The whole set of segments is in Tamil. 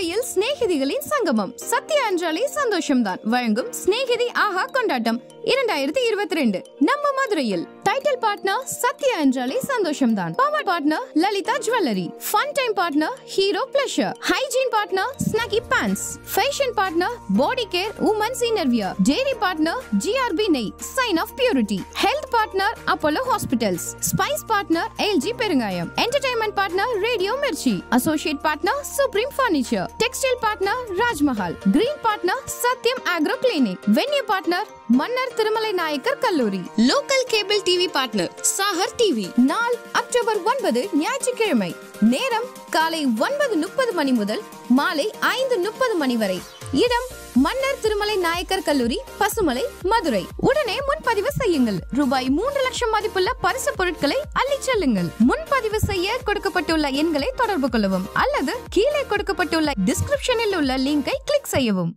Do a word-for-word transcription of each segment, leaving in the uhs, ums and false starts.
மதுரையில் சிநேகிதிகளின் சங்கமம் சத்யா அஞ்சாலே சந்தோஷம்தான் வழங்கும் சிநேகிதி ஆஹா கொண்டாட்டம் இரண்டாயிரத்தி இருபத்தி ரெண்டு நம்ம மதுரையில். டைட்டில் பார்ட்னர் சத்யா அஞ்சாலே சந்தோஷம்தான். Power partner Lalitha jewellery. Fun time partner hero pleasure. Hygiene partner snacky pants. Fashion partner body care women's innerwear. Dairy partner GRB நெய் sign of purity. Health partner Apollo hospitals. Spice partner LG பெருங்காயம். Entertainment partner radio Mirchi. Associate partner supreme furniture. Textile partner Rajmahal. Green partner Sathyam agro clinic. Venue partner Mannar Thirumalai Nayakkar கல்லூரி. Local cable TV partner Sagar TV. நாள் அக்டோபர் ஒன்பது ஞாயிற்றுக்கிழமை. நேரம் காலை ஒன்பது முப்பது மணி முதல் மாலை ஐந்து முப்பது மணி வரை. இடம் மன்னர் திருமலை நாயக்கர் கல்லூரி, பசுமலை, மதுரை. உடனே முன்பதிவு செய்யுங்கள். ரூபாய் மூன்று லட்சம் மதிப்புள்ள பரிசு பொருட்களை அள்ளி செல்லுங்கள். முன்பதிவு செய்ய கொடுக்கப்பட்டுள்ள எண்களை தொடர்பு கொள்ளவும் அல்லது கீழே கொடுக்கப்பட்டுள்ள டிஸ்கிரிப்ஷனில் உள்ள லிங்கை கிளிக் செய்யவும்.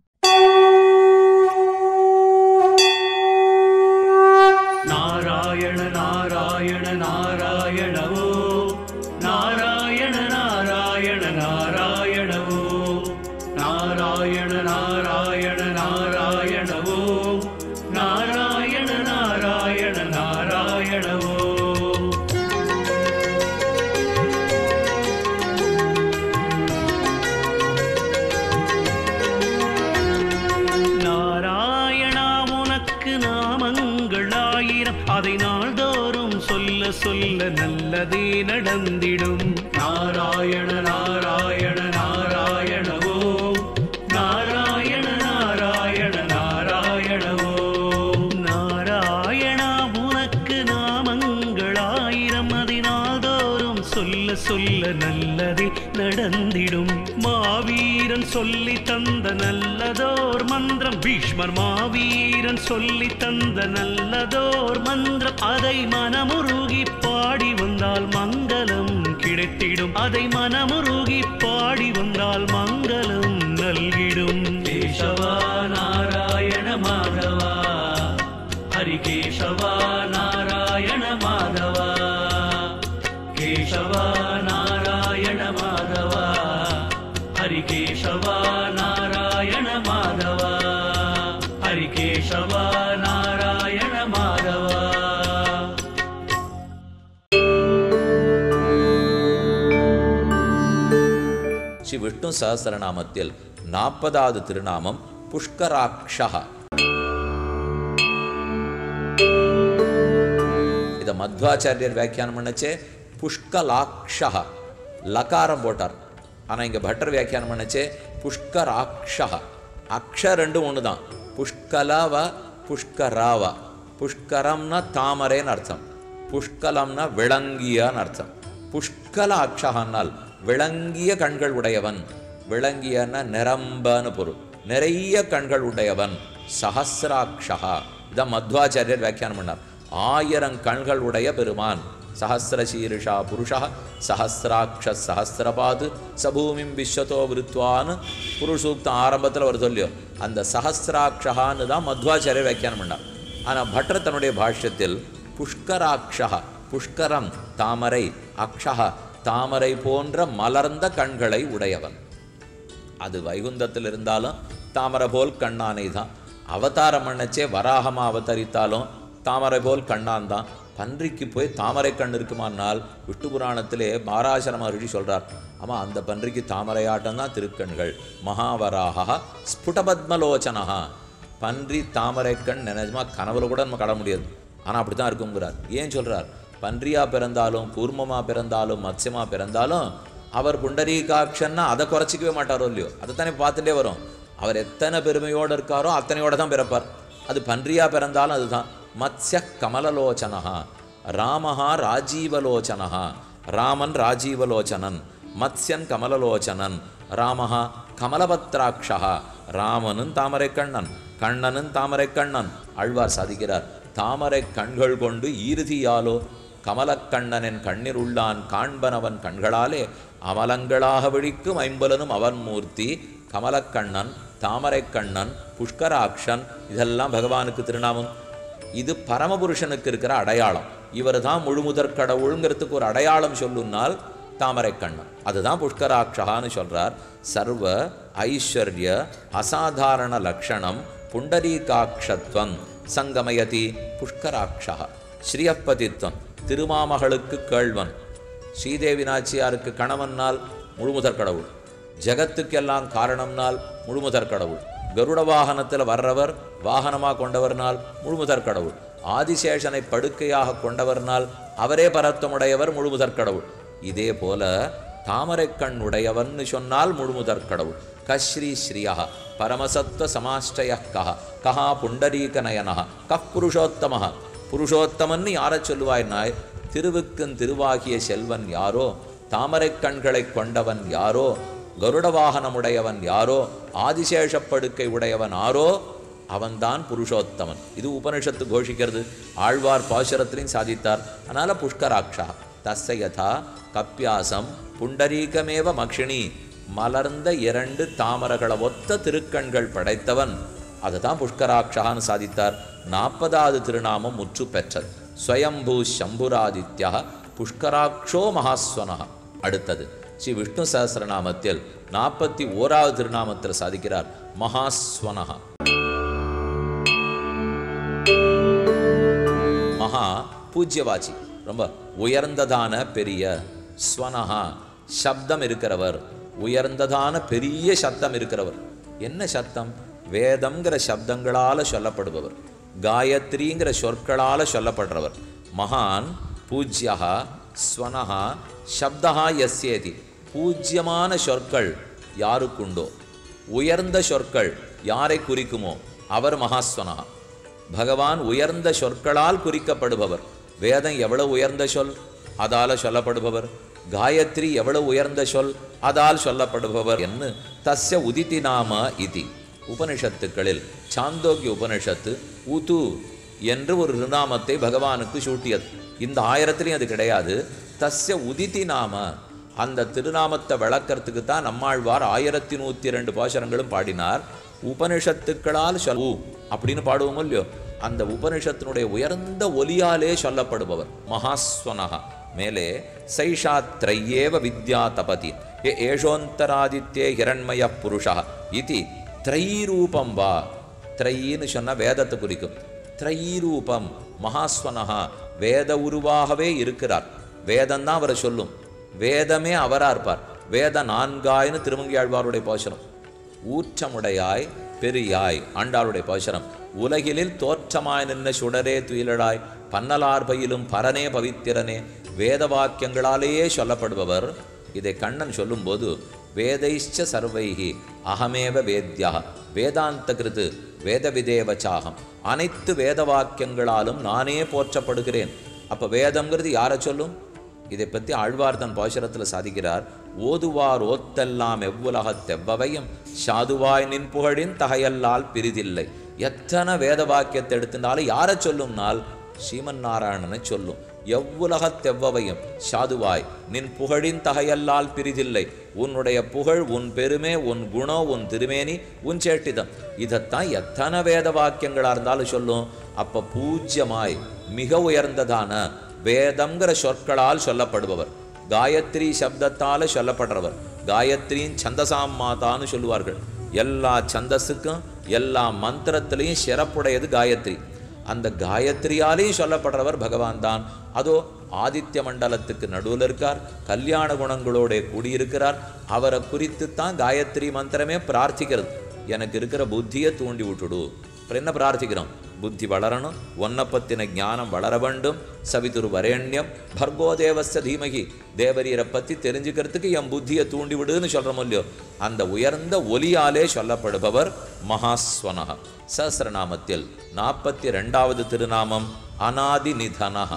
நாராயண நாராயண நாராயணவோ நாராயண நாராயண நாராயணவோ நாராயண நாராயண நாராயணவோ நாராயண நாராயண நாராயணவோ. நாராயணா உனக்கு நாமங்கள் ஆயிரம், அதை நாள்தோறும் சொல்ல சொல்ல நல்லதே நடந்திடும். நாராயண நாராயண நாராயணவோ நாராயண நாராயண நாராயணவோ. நாராயணா உனக்கு நாமங்கள் ஆயிரம், அதை நாள்தோறும் சொல்ல சொல்ல நல்லதே நடந்திடும். மாவீரன் சொல்லி தந்த நல்லதோர் மந்திரம், பீஷ்மர் மாவீரன் சொல்லி தந்த நல்லதோர் மந்திரம், அதை மனமுருகி பாடி வந்தால் மங்களம் கிடைத்திடும். அதை மனமுருகி பாடி வந்தால் மங்களம் நல்கிடும். கேசவா நாராயண மாதவா ஹரி கேசவா நாராயண மாதவா. கேசவா நாராயண மாதவா ஹரி கேசவா நாராயண மாதவா. ஹரி கேசவா நாராயண மாதவா. ஸ்ரீ விஷ்ணு சஹஸ்ரநாமத்தில் நாற்பதாவது திருநாமம் புஷ்கராக்ஷா. இதை மத்வாச்சாரியர் வியாக்கியானம் பண்ணச்சே புஷ்கலாக்ஷா லகாரம் போட்டார். ஆனால் இங்கே பட்டர் வியாக்கியானம் பண்ணச்சே புஷ்கராக்ஷா. அக்ஷ ரெண்டும் ஒன்று தான். புஷ்கலவ புஷ்கராவ. புஷ்கரம்னா தாமரைன்னு அர்த்தம், புஷ்கலம்னா விளங்கியான்னு அர்த்தம். புஷ்கல அக்ஷகானால் விளங்கிய கண்கள் உடையவன். விளங்கியன்னா நிரம்பன்னு பொருள், நிறைய கண்கள் உடையவன். சஹசிராக்ஷா இதான் மத்வாச்சாரியர் வியாக்கியானம் பண்ணார். ஆயிரம் கண்கள் உடைய பெருமான். சஹசிரசீருஷா புருஷா சஹசிராட்ச சஹசிரபாது சபூமிம் விஸ்வத்தோ விருத்வான்னு புருஷூக்தம் ஆரம்பத்தில் ஒரு சொல்லியோ அந்த சஹசிராட்சகான்னு தான் மத்வாச்சாரியர் வியாக்கியானம் பண்ணார். ஆனால் பட்டர் தன்னுடைய பாஷ்யத்தில் புஷ்கராக்ஷா, புஷ்கரம் தாமரை, அக்ஷா தாமரை போன்ற மலர்ந்த கண்களை உடையவன். அது வைகுந்தத்தில் இருந்தாலும் தாமரை போல் கண்ணானை தான். அவதாரம் பண்ணச்சே வராகமாக அவதரித்தாலும் தாமரை போல் கண்ணான் தான். பன்றிக்கு போய் தாமரை கண் இருக்குமானால் விஷ்ணு புராணத்திலே மாராசர மகர்ஷி சொல்கிறார், ஆமாம் அந்த பன்றிக்கு தாமரையாட்டம் தான் திருக்கண்கள். மகாவராகா ஸ்புடபத்மலோச்சனஹா. பன்றி தாமரை கண் நினைஜமாக கனவுல கூட நம்ம கட முடியாது, ஆனால் அப்படி தான் இருக்குங்கிறார். ஏன் சொல்கிறார்? பன்றியாக பிறந்தாலும் கூர்மமாக பிறந்தாலும் மத்ஸ்யமாக பிறந்தாலும் அவர் புண்டரீகாட்சன்னா அதை குறைச்சிக்கவே மாட்டாரோ இல்லையோ, அதைத்தானே பார்த்துட்டே வரும். அவர் எத்தனை பெருமையோடு இருக்காரோ அத்தனையோடு தான் பிறப்பார். அது பன்றியாக பிறந்தாலும் அதுதான். மத்ஸ்ய கமலலோச்சனஹா ராமஹா ராஜீவலோச்சனஹா. ராமன் ராஜீவலோச்சனன், மத்ஸ்யன் கமலலோச்சனன், ராமஹா கமலபத்ராட்சா. ராமனும் தாமரை கண்ணன், கண்ணனும் தாமரை கண்ணன். ஆழ்வார் சாதிக்கிறார், தாமரை கண்கள் கொண்டு ஈறுதியாலோ கமலக்கண்ணனின் கண்ணீர் உள்ளான் காண்பனவன் கண்களாலே அமலங்களாக விழிக்கும் ஐம்பலனும் அவன் மூர்த்தி. கமலக்கண்ணன், தாமரை கண்ணன், புஷ்கராக்ஷன் இதெல்லாம் பகவானுக்கு திருநாமம். இது பரமபுருஷனுக்கு இருக்கிற அடையாளம். இவர் தான் முழுமுதற் கடவுளுங்கிறதுக்கு ஒரு அடையாளம் சொல்லுன்னால் தாமரை கண்ணன். அதுதான் புஷ்கராட்சகான்னு சொல்றார். சர்வ ஐஸ்வர்ய அசாதாரண லக்ஷணம் புண்டரீகாட்சத்வம் சங்கமயதி புஷ்கராட்சா. ஸ்ரீயப்பதித்வம், திருமாமகளுக்கு கேள்வன், ஸ்ரீதேவி நாச்சியாருக்கு கணவன்னால் முழுமுதற் கடவுள், ஜகத்துக்கெல்லாம் காரணம்னால் முழுமுதற் கடவுள், கருட வாகனத்தில் வர்றவர் வாகனமாக கொண்டவர்னால் முழுமுதற் கடவுள், ஆதிசேஷனை படுக்கையாக கொண்டவர்னால் அவரே பரத்வமுடையவர் முழுமுதற் கடவுள். இதே போல தாமரை கண் உடையவன் சொன்னால் முழுமுதற் கடவுள். கஸ்ரீ ஸ்ரீயா பரமசத்வ சமாஷ்டய கஹ கஹா புண்டரீக நயனஹ கப் புருஷோத்தமஹ. புருஷோத்தமன் யாரை சொல்லுவாய்னாய், திருவுக்குன் திருவாகிய செல்வன் யாரோ, தாமரை கண்களை கொண்டவன் யாரோ, கருட வாகனமுடையவன் யாரோ, ஆதிசேஷப்படுக்கை உடையவன் யாரோ, அவன்தான் புருஷோத்தமன். இது உபனிஷத்து கோஷிக்கிறது. ஆழ்வார் பாசுரத்திலையும் சாதித்தார். அதனால புஷ்கராட்சா. தஸ்ஸயதா கப்பியாசம் புண்டரீகமேவ மக்ஷிணி, மலர்ந்த இரண்டு தாமரகளை ஒத்த திருக்கண்கள் படைத்தவன். அதுதான் புஷ்கராட்சான்னு சாதித்தார். நாற்பதாவது திருநாமம் முற்று பெற்றது. ஸ்வயம்பூ சம்புராதித்யா புஷ்கராட்சோ மகாஸ்வனா. அடுத்தது ஸ்ரீ விஷ்ணு சஹஸ்ரநாமத்தில் நாற்பத்தி ஓராவது திருநாமத்தில் சாதிக்கிறார் மகாஸ்வனா. மகா பூஜ்யவாச்சி, ரொம்ப உயர்ந்ததான பெரிய. ஸ்வனஹா சப்தம் இருக்கிறவர், உயர்ந்ததான பெரிய சப்தம் இருக்கிறவர். என்ன சப்தம்? வேதம்ங்கிற சப்தங்களால் சொல்லப்படுபவர், காயத்ரிங்கிற சொற்களால் சொல்லப்படுறவர். மகான் பூஜ்யா ஸ்வனஹா சப்தஹா யஸ்யேதி. பூஜ்யமான சொற்கள் யாருக்குண்டோ, உயர்ந்த சொற்கள் யாரை குறிக்குமோ அவர் மகாஸ்வனஹா. பகவான் உயர்ந்த சொற்களால் குறிக்கப்படுபவர். வேதம் எவ்வளவு உயர்ந்த சொல், அதால் சொல்லப்படுபவர். காயத்ரி எவ்வளவு உயர்ந்த சொல், அதால் சொல்லப்படுபவர். என்று தஸ்ய உதிதி நாம இதி. உபனிஷத்துக்களில் சாந்தோக்கிய உபனிஷத்து உது என்று ஒரு ரிநாமத்தை பகவானுக்கு சூட்டியது. இந்த ஆயிரத்திலையும் அது கிடையாது. தஸ்ய உதிதி நாம, அந்த திருநாமத்தை விளக்கறதுக்கு தான் நம்மாழ்வார் ஆயிரத்தி நூற்றி ரெண்டு பாசுரங்களும் பாடினார். உபனிஷத்துக்களால் சொல் அப்படின்னு பாடுவோம் இல்லையோ, அந்த உபனிஷத்தினுடைய உயர்ந்த ஒலியாலே சொல்லப்படுபவர் மகாஸ்வனஹா. மேலே சைஷாத்ரையேவ வித்யா தபதி ஏ ஏஷோந்தராதித்யே ஹிரண்மய புருஷா இது த்ரைரூபம் வா. த்ரைன்னு சொன்னால் வேதத்தை குறிக்கும். த்ரைரூபம் மகாஸ்வனஹா, வேத உருவாகவே இருக்கிறார். வேதம்தான் அவரை சொல்லும், வேதமே அவராக இருப்பார். வேத நான்காயின்னு திருமங்கியாழ்வாருடைய பாசுரம். ஊற்றமுடையாய் பெரியாய் ஆண்டாளுடைய பாசுரம். உலகிலில் தோற்றமாய் நின்ன சுடரே துயிலடாய் பன்னலார் பயிலும் பரனே பவித்திரனே. வேத வாக்கியங்களாலேயே சொல்லப்படுபவர். இதை கண்ணன் சொல்லும்போது வேதைச்ச சர்வைகி அகமேவ வேத்யா வேதாந்த கிருத்து வேத விதேவச்சாகம். அனைத்து வேத வாக்கியங்களாலும் நானே போற்றப்படுகிறேன். அப்போ வேதம்ங்கிறது யாரை சொல்லும்? இதை பற்றி ஆழ்வார் தன் பாசுரத்தில் சாதிக்கிறார். ஓதுவார் ஓத்தெல்லாம் எவ்வுலகத்தெவ்வவையும் சாதுவாய் நின் புகழின் தகையல்லால் பிரிதில்லை. எத்தனை வேத வாக்கியத்தை எடுத்துனாலும் யாரை சொல்லும்னால் ஸ்ரீமன் நாராயணனை சொல்லும். எவ்வுலகத்தெவ்வவையும் சாதுவாய் நின் புகழின் தகையல்லால் பிரிதில்லை. உன்னுடைய புகழ், உன் பெருமை, உன் குணம், உன் திருமேனி, உன் சேட்டிதம், இதைத்தான் எத்தனை வேத வாக்கியங்களாக இருந்தாலும் சொல்லும். அப்போ பூஜ்யமாய் மிக உயர்ந்ததான வேதம்ங்கிற சொற்களால் சொல்லப்படுபவர், காயத்ரி சப்தத்தால் சொல்லப்படுறவர். காயத்ரியின் சந்தசாம் மாதான்னு சொல்லுவார்கள். எல்லா சந்தஸுக்கும் எல்லா மந்திரத்திலையும் சிறப்புடையது காயத்ரி. அந்த காயத்ரியாலேயும் சொல்லப்படுறவர் பகவான் தான். அதோ ஆதித்ய மண்டலத்துக்கு நடுவில் இருக்கார், கல்யாண குணங்களோட கூடியிருக்கிறார். அவரை குறித்து தான் காயத்ரி மந்திரமே பிரார்த்திக்கிறது. எனக்கு இருக்கிற புத்தியை தூண்டி விட்டுடு. அப்புறம் என்ன பிரார்த்திக்கிறோம்? புத்தி வளரணும், ஒன்னை பற்றின ஞானம் வளர வேண்டும். சவிதுரு வரேண்யம் பர்கோதேவஸ்ய தீமகி, தேவரீரை பற்றி தெரிஞ்சுக்கிறதுக்கு என் புத்தியை தூண்டி விடுன்னு சொல்கிறோம் இல்லையோ, அந்த உயர்ந்த ஒலியாலே சொல்லப்படுபவர் மகாஸ்வனஹ. சஹஸ்ரநாமத்தில் நாற்பத்தி ரெண்டாவது திருநாமம் அநாதி நிதனஹ.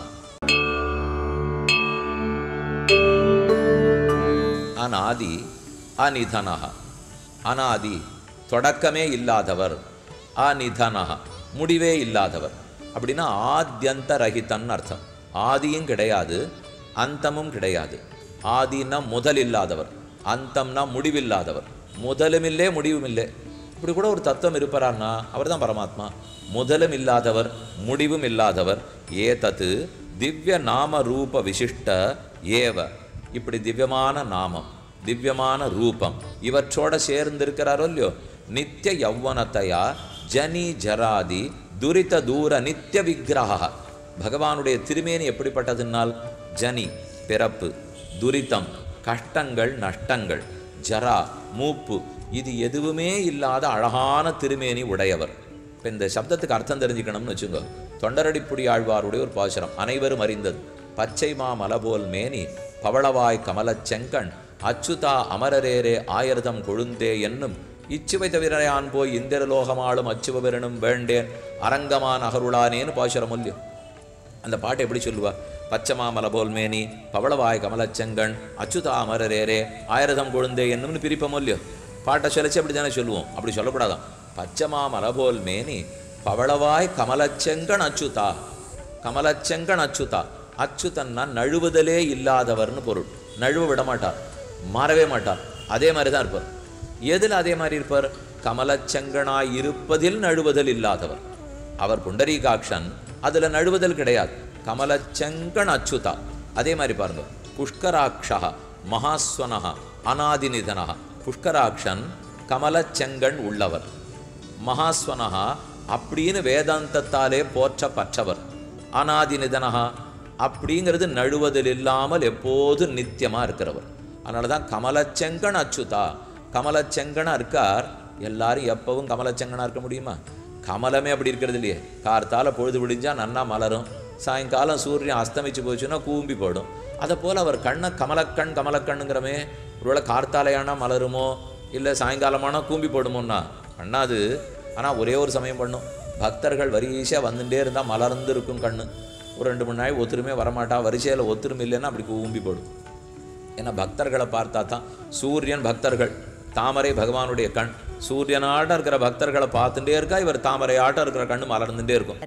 அநாதி அநிதனஹ. அநாதி தொடக்கமே இல்லாதவர், அநிதனஹ முடிவே இல்லாதவர். அப்படின்னா ஆத்யந்த ரஹிதன் அர்த்தம். ஆதியும் கிடையாது, அந்தமும் கிடையாது. ஆதினா முதல் இல்லாதவர், அந்தம்னா முடிவில்லாதவர். முதலும் இல்லை முடிவும் இல்லை. இப்படி கூட ஒரு தத்துவம் இருப்பாரான்னா அவர் தான் பரமாத்மா. முதலும் இல்லாதவர், முடிவும் இல்லாதவர். ஏதத்து திவ்ய நாம ரூப விசிஷ்ட ஏவ இப்படி திவ்யமான நாமம், திவ்யமான ரூபம் இவற்றோட சேர்ந்து இருக்கிறாரோ இல்லையோ, நித்திய யௌவனத்தையா ஜனி ஜராதி துரித தூர நித்திய விக்கிரக. பகவானுடைய திருமேனி எப்படிப்பட்டதுன்னால் ஜனி பிறப்பு, துரிதம் கஷ்டங்கள் நஷ்டங்கள், ஜரா மூப்பு, இது எதுவுமே இல்லாத அழகான திருமேனி உடையவர். இப்போ இந்த சப்தத்துக்கு அர்த்தம் தெரிஞ்சுக்கணும்னு வச்சுக்கோ. தொண்டரடிப்புடி ஆழ்வாருடைய ஒரு பாசுரம் அனைவரும் அறிந்தது. பச்சை மா மலபோல் மேனி பவளவாய் கமலச் செங்கண் அச்சுதா அமரரேரே ஆயிரதம் கொழுந்தே என்னும் இச்சுவை தவிரையான் போய் இந்திரலோகமாளும் அச்சுவபெறனும் வேண்டேன் அரங்கமான் அகருளானேன்னு பாசுரம் இல்லையோ. அந்த பாட்டை எப்படி சொல்லுவா? பச்சமா மலபோல் மேனி பவளவாய் கமலச்செங்கண் அச்சுதா அமரரேரே ஆயிரதம் கொழுந்தே என்னும்னு பிரிப்போம் இல்லையோ. பாட்டை சொல்லிச்சு அப்படி தானே சொல்லுவோம். அப்படி சொல்லக்கூடாதான். பச்சமா மலபோல் மேனி பவளவாய் கமலச்செங்கண் அச்சுதா. கமலச்செங்கண் அச்சுதா. அச்சுதன்னா நழுவுதலே இல்லாதவர்னு பொருள். நழுவ விட மாட்டார், மாறவே மாட்டார், அதே மாதிரி தான் இருப்பார். எதில் அதே மாதிரி இருப்பார்? கமலச்செங்கனாய் இருப்பதில் நழுவுதல் இல்லாதவர் அவர். புண்டரீகாட்சன் அதில் நழுவுதல் கிடையாது. கமலச்செங்கண் அச்சுதா. அதே மாதிரி பாருங்க, புஷ்கராட்சா மகாஸ்வனஹா அநாதிநிதனஹா. புஷ்கராட்சன் கமலச்செங்கண் உள்ளவர், மகாஸ்வனஹா அப்படின்னு வேதாந்தத்தாலே போற்றப்பற்றவர், அநாதிநிதனஹா அப்படிங்கிறது நழுவதில் இல்லாமல் எப்போது நித்தியமாக இருக்கிறவர். அதனால தான் கமலச்செங்கண் அச்சுதா. கமலச்செங்கனா இருக்கார். எல்லாரும் எப்பவும் கமலச்செங்கனா இருக்க முடியுமா? கமலமே அப்படி இருக்கிறது இல்லையே. கார்த்தால பொழுது விடிஞ்சா நன்னா மலரும், சாயங்காலம் சூரியன் அஸ்தமிச்சு போச்சுன்னா கூம்பி போடும். அதை போல் அவர் கண்ணை கமலக்கண் கமலக்கண்ணுங்கிறமே. ஒருவேளை கார்த்தாலையானா மலருமோ இல்லை சாயங்காலமானா கூம்பி போடுமோன்னா கண்ணாது. ஆனால் ஒரே ஒரு சமயம் பண்ணும். பக்தர்கள் வரிசையாக வந்துட்டே இருந்தால் மலர்ந்து இருக்கும் கண்ணு. ஒரு ரெண்டு மூணு நாள் ஒத்துருமே வரமாட்டா, வரிசையில் ஒத்துரும் இல்லைன்னா அப்படி கூம்பி போடும். ஏன்னா பக்தர்களை பார்த்தா தான் சூரியன் பக்தர்கள், தாமரை பகவானுடைய கண். சூரியனாட்டம் இருக்கிற பக்தர்களை பார்த்துட்டே இருக்கா, இவர் தாமரை ஆட்டம் இருக்கிற கண்ணு மலர்ந்துட்டே இருக்கும்.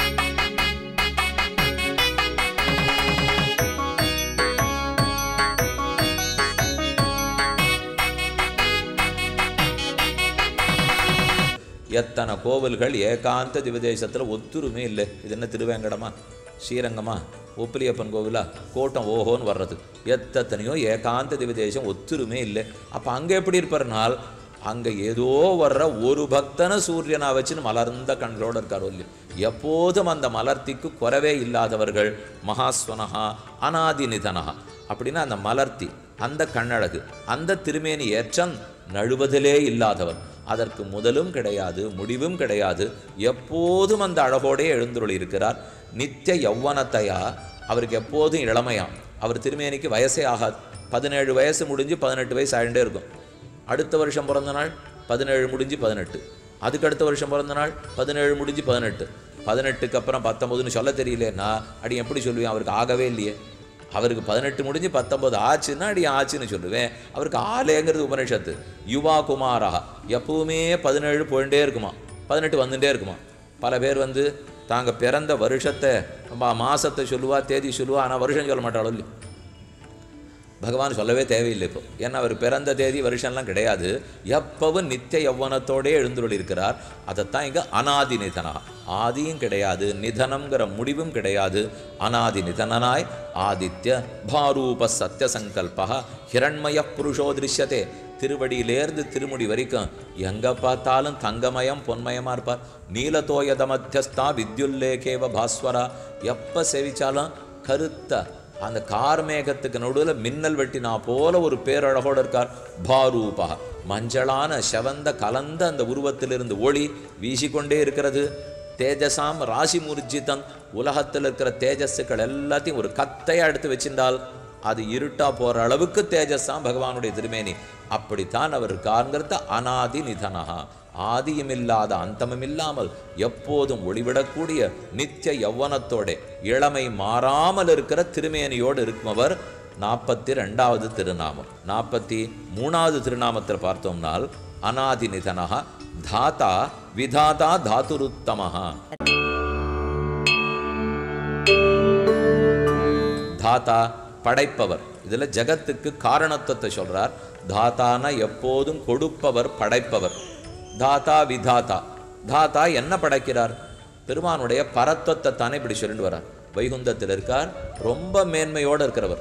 எத்தனை கோவில்கள் ஏகாந்த திவதேசத்தில் ஒத்துருமே இல்லை. இது என்ன திருவேங்கடமா, ஸ்ரீரங்கமா, ஒப்பிலியப்பன் கோவிலா, கோட்டம் ஓஹோன்னு வர்றது. எத்தனையோ ஏகாந்த திவதேசம் ஒத்துருமே இல்லை. அப்போ அங்கே எப்படி இருப்பார்னால், அங்கே ஏதோ வர்ற ஒரு பக்தனை சூரியனா வச்சுன்னு மலர்ந்த கண்களோடு இருக்காரோ இல்லையோ. எப்போதும் அந்த மலர்த்திக்கு குறவே இல்லாதவர்கள் மகாஸ்வனஹா அநாதிநிதனஹா. அப்படின்னா அந்த மலர்த்தி, அந்த கண்ணழகு, அந்த திருமேனி ஏற்றம் நழுவதிலே இல்லாதவர். அதற்கு முதலும் கிடையாது, முடிவும் கிடையாது. எப்போதும் அந்த அழகோடே எழுந்துருளி இருக்கிறார். நித்திய யௌவனத்தையா, அவருக்கு எப்போதும் இளமையாம். அவர் திருமேனிக்கு வயசே ஆகாது. பதினேழு வயசு முடிஞ்சு பதினெட்டு வயசு ஆகிட்டே இருக்கும். அடுத்த வருஷம் பிறந்த நாள் பதினேழு முடிஞ்சு பதினெட்டு, அதுக்கு அடுத்த வருஷம் பிறந்த நாள் பதினேழு முடிஞ்சு பதினெட்டு, பதினெட்டுக்கு அப்புறம் பத்தொம்போதுன்னு சொல்ல தெரியலேன்னா அடி எப்படி சொல்லுவேன்? அவருக்கு ஆகவே இல்லையே. அவருக்கு பதினெட்டு முடிஞ்சு பத்தொன்பது ஆச்சுன்னா அடி ஆச்சுன்னு சொல்லுவேன். அவருக்கு ஆலேங்கிறது உபனிஷத்து. யுவா குமாரா, எப்பவுமே பதினேழு போயிட்டே இருக்குமா, பதினெட்டு வந்துட்டே இருக்குமா. பல பேர் வந்து தாங்க பிறந்த வருஷத்தை மாசத்தை சொல்லுவா, தேதி சொல்லுவா, ஆனால் வருஷம் சொல்ல மாட்டாளோ இல்லையோ. பகவான் சொல்லவே தேவையில்லை இப்போ. ஏன்னா அவர் பிறந்த தேதி வருஷம்லாம் கிடையாது. எப்பவும் நித்திய யௌவனத்தோடே எழுந்துள்ள இருக்கிறார். அதைத்தான் இங்கே அநாதி நிதனா. ஆதியும் கிடையாது, நிதனம்ங்கிற முடிவும் கிடையாது. அநாதி நிதனனாய் ஆதித்ய பாரூப சத்திய சங்கல்பா ஹிரண்மய புருஷோ திருஷ்யத்தே. திருவடியிலேருந்து திருமுடி வரைக்கும் எங்கே பார்த்தாலும் தங்கமயம் பொன்மயமாக இருப்பார். நீலதோயத மத்தியஸ்தா வித்யுல்லேகேவ பாஸ்வரா. எப்போ சேவிச்சாலும் கருத்த அந்த கார்மேகத்துக்கு நடுவில் மின்னல் வெட்டினா போல ஒரு பேரழகோடு இருக்கார். பாரூபா, மஞ்சளான செவந்த கலந்த அந்த உருவத்திலிருந்து ஒளி வீசிக்கொண்டே இருக்கிறது. தேஜசாம் ராசி மூர்ஜிதம், உலகத்தில் இருக்கிற தேஜஸுக்கள் எல்லாத்தையும் ஒரு கத்தையாக எடுத்து வச்சிருந்தால் அது இருட்டா போகிற அளவுக்கு தேஜஸாம் பகவானுடைய திருமேனி. அப்படித்தான் அவர் இருக்காருங்கிறத அநாதி நிதனஹா. ஆதியும் இல்லாத அந்தமும் இல்லாமல் எப்போதும் ஒளிவிடக்கூடிய நித்திய யௌவனத்தோட இளமை மாறாமல் இருக்கிற திருமேனியோடு இருக்குமவர். நாற்பத்தி ரெண்டாவது திருநாமம். நாற்பத்தி மூணாவது திருநாமத்தில் பார்த்தோம்னால் அநாதி நிதனஹா தாத்தா விதாதா தாத்துருத்தமஹா. தாத்தா படைப்பவர். இதில் ஜகத்துக்கு காரணத்துவத்தை சொல்றார். தாத்தானா எப்போதும் கொடுப்பவர், படைப்பவர். தாத்தா விதாதா. தாத்தா என்ன படைக்கிறார்? பெருமானுடைய பரத்வத்தை தானே இப்படி சொல்லிட்டு வரார். வைகுந்தத்தில் இருக்கார், ரொம்ப மேன்மையோடு இருக்கிறவர்.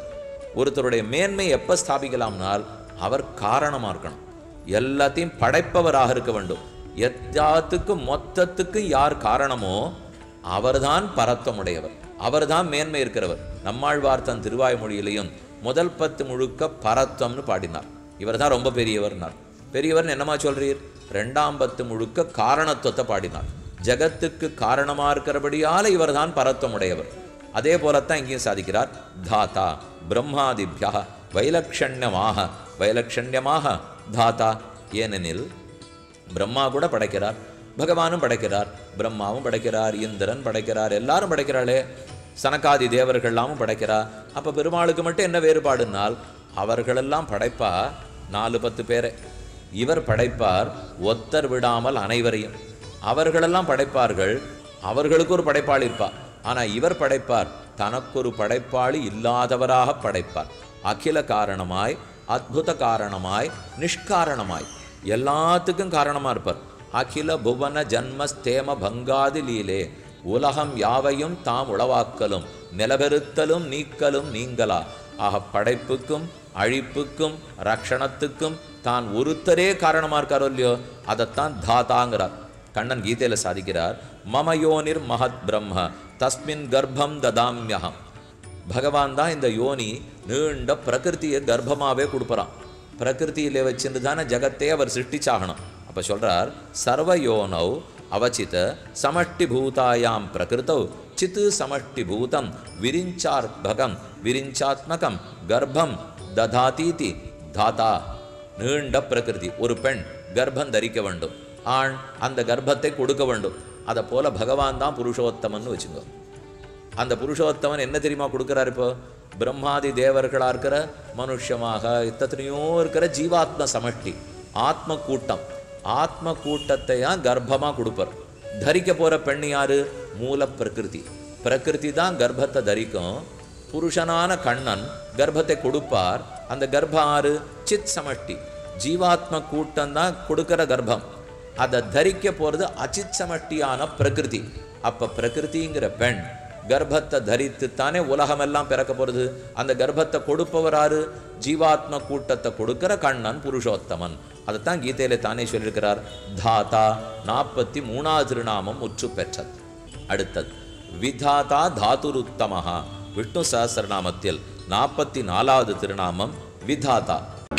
ஒருத்தருடைய மேன்மை எப்ப ஸ்தாபிக்கலாம்னால் அவர் காரணமா இருக்கணும். எல்லாத்தையும் படைப்பவராக இருக்க வேண்டும். எல்லாத்துக்கும் மொத்தத்துக்கும் யார் காரணமோ அவர்தான் பரத்வமுடையவர், அவர்தான் மேன்மை இருக்கிறவர். நம்மாழ்வார் தன் திருவாய்மொழியிலையும் முதல் பத்து முழுக்க பரத்வம்னு பாடினார். இவர் தான் ரொம்ப பெரியவர்னார். பெரியவர்னு என்னமா சொல்றீர்? ரெண்டாம் பத்து முழுக்க காரணத்துவத்தை பாடினார். ஜகத்துக்கு காரணமா இருக்கிறபடியால இவர் தான் பரத்வமுடையவர். அதே போலத்தான் இங்கேயும் சாதிக்கிறார். தாத்தா பிரம்மாதிபியா வைலக்ஷண்யமாக, வைலக்ஷண்யமாக தாத்தா. ஏனெனில் பிரம்மா கூட படைக்கிறார், பகவானும் படைக்கிறார், பிரம்மாவும் படைக்கிறார், இந்திரன் படைக்கிறார், எல்லாரும் படைக்கிறாளே, சனகாதி தேவர்கள்லாமும் படைக்கிறார். அப்ப பெருமாளுக்கு மட்டும் என்ன வேறுபாடுனால் அவர்களெல்லாம் படைப்பா நாலு பத்து பேரை, இவர் படைப்பார் ஒத்தர் விடாமல் அனைவரையும். அவர்களெல்லாம் படைப்பார்கள், அவர்களுக்கு ஒரு படைப்பாளி இருப்பார். ஆனா இவர் படைப்பார் தனக்கொரு படைப்பாளி இல்லாதவராக படைப்பார். அகில காரணமாய், அத்புத காரணமாய், நிஷ்காரணமாய், எல்லாத்துக்கும் காரணமா இருப்பார். அகில புவன ஜன்ம ஸ்தேம பங்காதி லீலே, உலகம் யாவையும் தாம் உளவாக்கலும் நிலபெருத்தலும் நீக்கலும் நீங்களா. ஆக படைப்புக்கும் அழிப்புக்கும் ரக்ஷணத்துக்கும் தான் ஒருத்தரே காரணமா இருக்காரோ இல்லையோ, அதைத்தான் தாத்தாங்கிறார். கண்ணன் கீதையில சாதிக்கிறார். மமயோனிர் மகத் பிரம்ம தஸ்மின் கர்ப்பம் ததாம்யகம். பகவான் தான் இந்த யோனி நீண்ட பிரகிருத்தியை கர்ப்பமாவே கொடுப்பறான். பிரகிருத்தியில வச்சுட்டு தானே ஜகத்தே அவர் சிருஷ்டிச்சாகணும். அப்ப சொல்றார், சர்வயோனௌ அவசித சமஷ்டி பூதாயாம் பிரகிருத்தௌ சித்து சமஷ்டி பூதம் விரிஞ்சார்பகம் விரிஞ்சாத்மகம் கர்ப்பம் ததாதீதி தாத்தா. நீண்ட பிரகிருதி, ஒரு பெண் கர்ப்பம் தரிக்க வேண்டும், ஆண் அந்த கர்ப்பத்தை கொடுக்க வேண்டும். அதை போல பகவான் தான் புருஷோத்தமன் வச்சுங்க. அந்த புருஷோத்தமன் என்ன தெரியுமா கொடுக்கிறார்? இப்போ பிரம்மாதி தேவர்களா இருக்கிற மனுஷமாக இத்தனையோ இருக்கிற ஜீவாத்ம சமஷ்டி ஆத்ம கூட்டம், ஆத்ம கூட்டத்தையா கர்ப்பமா கொடுப்பார். தரிக்க போற பெண் யாரு? மூல பிரகிருதி. பிரகிருதி தான் கர்ப்பத்தை தரிக்கும். புருஷனான கண்ணன் கர்ப்பத்தை கொடுப்பார். அந்த கர்ப்பம் ஆறு? சித் சமஷ்டி ஜீவாத்ம கூட்டம் தான் கொடுக்கிற கர்ப்பம். அதை தரிக்க போறது அச்சித் சமஷ்டியான பிரகிருதி. அப்ப பிரகிருதிங்கிற பெண் கர்ப்பத்தை தரித்து தானே உலகமெல்லாம் பிறக்க போறது. அந்த கர்ப்பத்தை கொடுப்பவராரு? ஜீவாத்ம கூட்டத்தை கொடுக்கிற கண்ணன் புருஷோத்தமன். அதைத்தான் கீதையில தானே சொல்லியிருக்கிறார். தாத்தா நாற்பத்தி மூணாவது திருநாமம் முற்று பெற்றது. அடுத்தது விதாதா தாதுருத்தமஹா. விஷ்ணு சஹஸ்ரநாமத்தில் நாற்பத்தி நாலாவது திருநாமம் விதாதா.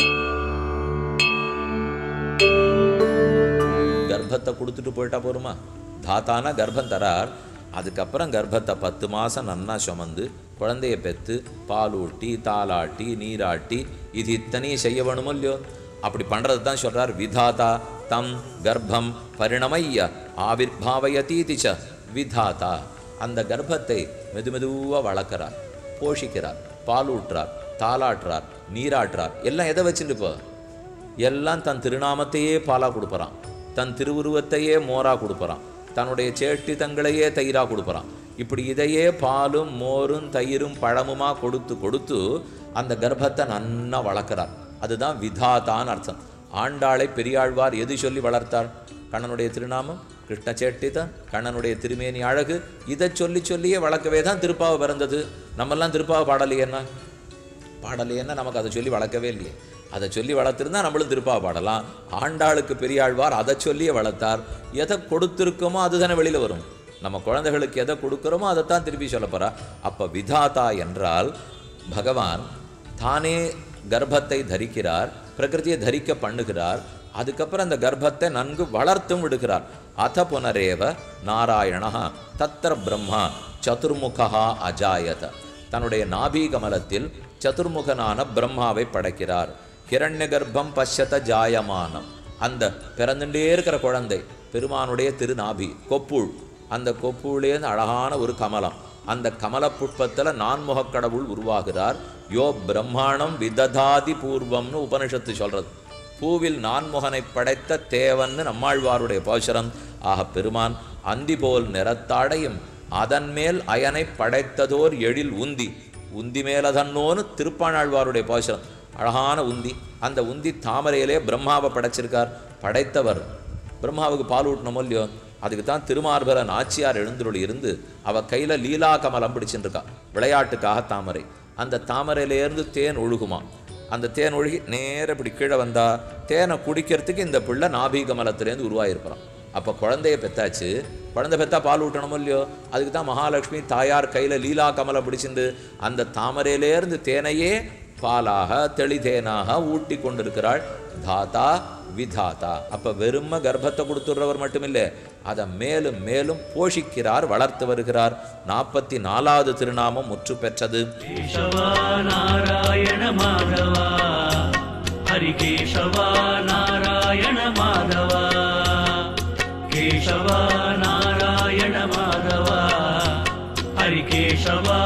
கர்ப்பத்தை கொடுத்துட்டு போயிட்டா போருமா? தாத்தானா கர்ப்பம் தரார். அதுக்கப்புறம் கர்ப்பத்தை பத்து மாதம் நன்னா சுமந்து குழந்தைய பெற்று பாலூட்டி தாலாட்டி நீராட்டி இது இத்தனையும் செய்ய வேணுமோ இல்லையோ? அப்படி பண்ணுறது தான் சொல்கிறார். விதாதா தம் கர்ப்பம் பரிணமைய ஆவிர்பாவயதீதிச்ச விதாதா. அந்த கர்ப்பத்தை மெது மெதுவாக வளர்க்குறார், போஷிக்கிறார், பாலூட்டுறார், தாலாட்டுறார், நீராட்டுறார். எல்லாம் எதை வச்சுட்டு இப்போ? எல்லாம் தன் திருநாமத்தையே பாலாக கொடுப்பறான், தன் திருவுருவத்தையே மோராக கொடுப்பறான், தன்னுடைய சேஷ்டிதங்களையே தயிராக கொடுப்பறான். இப்படி இதையே பாலும் மோரும் தயிரும் பழமுமா கொடுத்து கொடுத்து அந்த கர்ப்பத்தை நன்னா வளர்க்கிறார். அதுதான் விதாதான்னு அர்த்தம். ஆண்டாளை பெரியாழ்வார் எது சொல்லி வளர்த்தார்? கண்ணனுடைய திருநாமம், கிருஷ்ண சேட்டிதன், கண்ணனுடைய திருமேனி அழகு, இதை சொல்லி சொல்லியே வளர்க்கவே தான் திருப்பாவை பிறந்தது. நம்மெல்லாம் திருப்பாவை பாடலையேன்னா பாடலையேன்னா நமக்கு அதை சொல்லி வளர்க்கவே இல்லையே. அதை சொல்லி வளர்த்துருந்தா நம்மளும் திருப்பாவை பாடலாம். ஆண்டாளுக்கு பெரியாழ்வார் அதை சொல்லியே வளர்த்தார். எதை கொடுத்துருக்கோமோ அதுதானே வெளியில் வரும். நம்ம குழந்தைகளுக்கு எதை கொடுக்குறோமோ அதைத்தான் திருப்பி சொல்ல போறா. அப்போ விதாதா என்றால் பகவான் தானே கர்ப்பத்தை தரிக்கிறார், பிரகிருதியை தரிக்க பண்ணுகிறார். அதுக்கப்புறம் அந்த கர்ப்பத்தை நன்கு வளர்த்தும் விடுகிறார். அத புனரேவ நாராயணா தத்திர பிரம்மா சதுர்முகா அஜாயத. தன்னுடைய நாபி கமலத்தில் சதுர்முகனான பிரம்மாவை படைக்கிறார். ஹிரண்ய கர்ப்பம் பஷ்யத ஜாயமானம். அந்த பிறந்துட்டே இருக்கிற குழந்தை பெருமானுடைய திருநாபி கொப்புள். அந்த கொப்புளேந்து அழகான ஒரு கமலம். அந்த கமல புஷ்பத்தில் நான்முக கடவுள் உருவாகிறார். யோ பிரம்மாணம் விததாதி பூர்வம்னு உபனிஷத்து சொல்றது. பூவில் நான்முகனை படைத்த தேவன்னு நம்மாழ்வாருடைய பாசுரம். ஆக பெருமான் அந்தி போல் நிறத்தாடையும் அதன் மேல் அயனை படைத்ததோர் எழில் உந்தி, உந்தி மேலதன்னோன்னு திருப்பாணாழ்வாருடைய பாசுரம். அழகான உந்தி. அந்த உந்தி தாமரையிலே பிரம்மாவை படைச்சிருக்கார். படைத்தவர் பிரம்மாவுக்கு பால் ஊட்டணும் இல்லையோ? அதுக்கு தான் திருமார்பர நாச்சியார் எழுந்துருளி இருந்து அவ கையில் லீலா கமலம் பிடிச்சுருக்கா. விளையாட்டுக்காக தாமரை. அந்த தாமரையிலேருந்து தேன் ஒழுகுமா. அந்த தேன் ஒழுகி நேர இப்படி கீழே வந்தா தேனை குடிக்கிறதுக்கு இந்த பிள்ளை நாபிகமலத்திலேருந்து உருவாயிருப்பான். அப்போ குழந்தைய பெத்தாச்சு, குழந்தை பெத்தா பால் ஊட்டணுமோ இல்லையோ, அதுக்கு தான் மகாலட்சுமி தாயார் கையில் லீலா கமலம் பிடிச்சிருந்து அந்த தாமரையிலேருந்து தேனையே பாலாக தெளிதேனாக ஊட்டி கொண்டிருக்கிறாள் தாத்தா விதாத்தா. அப்போ வெறும கர்ப்பத்தை கொடுத்துடுறவர் மட்டுமில்லை, அதை மேலும் மேலும் போஷிக்கிறார், வளர்த்து வருகிறார். நாற்பத்தி நாலாவது திருநாமம் முற்று பெற்றது. கேசவா நாராயண மாதவா ஹரிகேசவா நாராயண மாதவா கேசவா நாராயண மாதவா ஹரிகேசவா